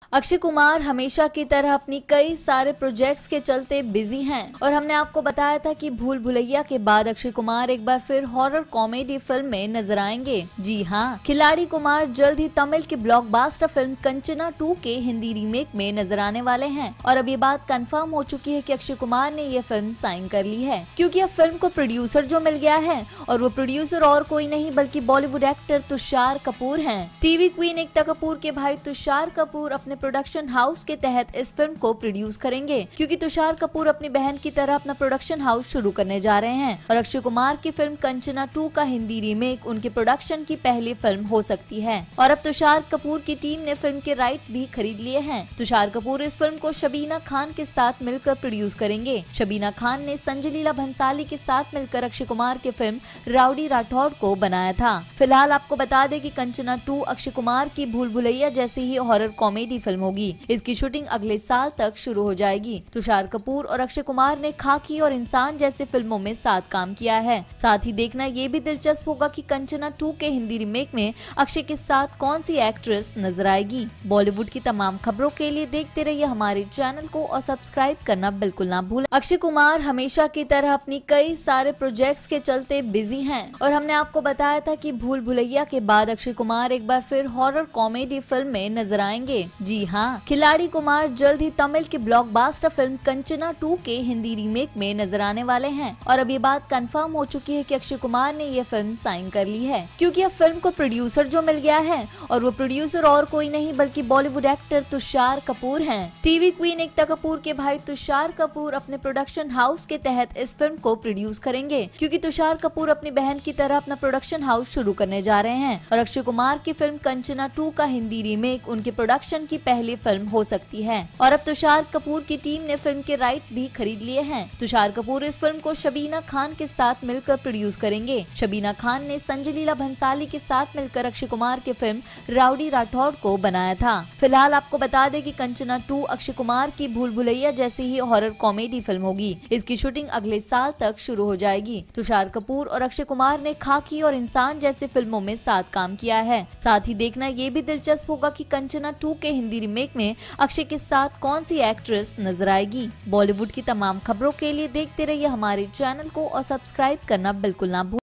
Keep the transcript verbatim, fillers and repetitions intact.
अक्षय कुमार हमेशा की तरह अपनी कई सारे प्रोजेक्ट्स के चलते बिजी हैं और हमने आपको बताया था कि भूल भुलैया के बाद अक्षय कुमार एक बार फिर हॉरर कॉमेडी फिल्म में नजर आएंगे। जी हाँ, खिलाड़ी कुमार जल्द ही तमिल की ब्लॉकबस्टर फिल्म कंचना टू के हिंदी रीमेक में नजर आने वाले हैं और अब ये बात कंफर्म हो चुकी है कि अक्षय कुमार ने ये फिल्म साइन कर ली है, क्योंकि अब फिल्म को प्रोड्यूसर जो मिल गया है और वो प्रोड्यूसर और कोई नहीं बल्कि बॉलीवुड एक्टर तुषार कपूर हैं। टीवी क्वीन एकता कपूर के भाई तुषार कपूर अपने प्रोडक्शन हाउस के तहत इस फिल्म को प्रोड्यूस करेंगे, क्योंकि तुषार कपूर अपनी बहन की तरह अपना प्रोडक्शन हाउस शुरू करने जा रहे हैं और अक्षय कुमार की फिल्म कंचना टू का हिंदी रीमेक उनके प्रोडक्शन की पहली फिल्म हो सकती है। और अब तुषार कपूर की टीम ने फिल्म के राइट्स भी खरीद लिए हैं। तुषार कपूर इस फिल्म को शबीना खान के साथ मिलकर प्रोड्यूस करेंगे। शबीना खान ने संजय लीला भंसाली के साथ मिलकर अक्षय कुमार की फिल्म राउडी राठौड़ को बनाया था। फिलहाल आपको बता दें कि कंचना टू अक्षय कुमार की भूल भुलैया जैसी ही हॉरर कॉमेडी फिल्म होगी। इसकी शूटिंग अगले साल तक शुरू हो जाएगी। तुषार कपूर और अक्षय कुमार ने खाकी और इंसान जैसे फिल्मों में साथ काम किया है। साथ ही देखना ये भी दिलचस्प होगा कि कंचना टू के हिंदी रीमेक में अक्षय के साथ कौन सी एक्ट्रेस नजर आएगी। बॉलीवुड की तमाम खबरों के लिए देखते रहिए हमारे चैनल को और सब्सक्राइब करना बिल्कुल ना भूलें। अक्षय कुमार हमेशा की तरह अपनी कई सारे प्रोजेक्ट्स के चलते बिजी हैं और हमने आपको बताया था कि भूल भुलैया के बाद अक्षय कुमार एक बार फिर हॉरर कॉमेडी फिल्म में नजर आएंगे। जी हाँ, खिलाड़ी कुमार जल्द ही तमिल की ब्लॉकबस्टर फिल्म कंचना टू के हिंदी रीमेक में नजर आने वाले हैं और अब ये बात कंफर्म हो चुकी है कि अक्षय कुमार ने ये फिल्म साइन कर ली है, क्योंकि अब फिल्म को प्रोड्यूसर जो मिल गया है और वो प्रोड्यूसर और कोई नहीं बल्कि बॉलीवुड एक्टर तुषार कपूर हैं। टीवी क्वीन एकता कपूर के भाई तुषार कपूर अपने प्रोडक्शन हाउस के तहत इस फिल्म को प्रोड्यूस करेंगे, क्योंकि तुषार कपूर अपनी बहन की तरह अपना प्रोडक्शन हाउस शुरू करने जा रहे हैं और अक्षय कुमार की फिल्म कंचना टू का हिंदी रीमेक उनके प्रोडक्शन की पहली फिल्म हो सकती है। और अब तुषार कपूर की टीम ने फिल्म के राइट्स भी खरीद लिए हैं। तुषार कपूर इस फिल्म को शबीना खान के साथ मिलकर प्रोड्यूस करेंगे। शबीना खान ने संजय लीला भंसाली के साथ मिलकर अक्षय कुमार की फिल्म राउडी राठौड़ को बनाया था। फिलहाल आपको बता दें कि कंचना टू अक्षय कुमार की भूल भुलैया जैसी ही हॉरर कॉमेडी फिल्म होगी। इसकी शूटिंग अगले साल तक शुरू हो जाएगी। तुषार कपूर और अक्षय कुमार ने खाकी और इंसान जैसे फिल्मों में साथ काम किया है। साथ ही देखना ये भी दिलचस्प होगा कि कंचना टू के हिंदी रीमेक में अक्षय के साथ कौन सी एक्ट्रेस नजर आएगी। बॉलीवुड की तमाम खबरों के लिए देखते रहिए हमारे चैनल को और सब्सक्राइब करना बिल्कुल ना भूलें।